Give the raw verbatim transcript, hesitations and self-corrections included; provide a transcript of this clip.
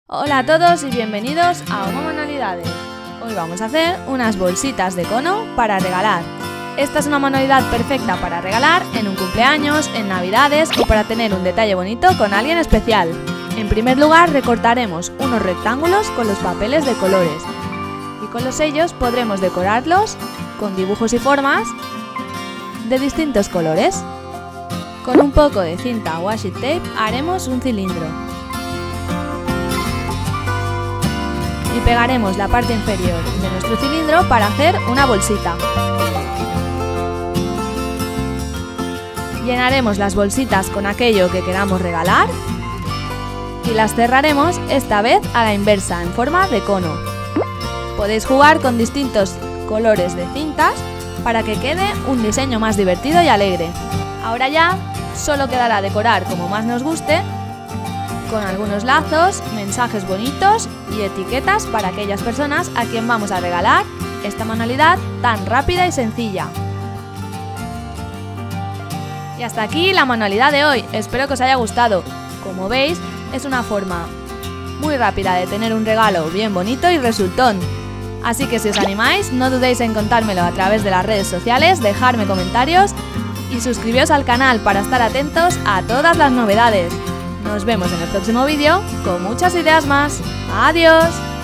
Hola a todos y bienvenidos a Homo Manualidades. Hoy vamos a hacer unas bolsitas de cono para regalar. Esta es una manualidad perfecta para regalar en un cumpleaños, en navidades o para tener un detalle bonito con alguien especial. En primer lugar recortaremos unos rectángulos con los papeles de colores y con los sellos podremos decorarlos con dibujos y formas de distintos colores. Con un poco de cinta washi tape haremos un cilindro y pegaremos la parte inferior de nuestro cilindro para hacer una bolsita. Llenaremos las bolsitas con aquello que queramos regalar y las cerraremos esta vez a la inversa en forma de cono. Podéis jugar con distintos colores de cintas para que quede un diseño más divertido y alegre. Ahora ya solo quedará decorar como más nos guste, con algunos lazos, mensajes bonitos y etiquetas para aquellas personas a quien vamos a regalar esta manualidad tan rápida y sencilla. Y hasta aquí la manualidad de hoy, espero que os haya gustado. Como veis, es una forma muy rápida de tener un regalo bien bonito y resultón. Así que si os animáis, no dudéis en contármelo a través de las redes sociales, dejarme comentarios y suscribiros al canal para estar atentos a todas las novedades. Nos vemos en el próximo vídeo con muchas ideas más. ¡Adiós!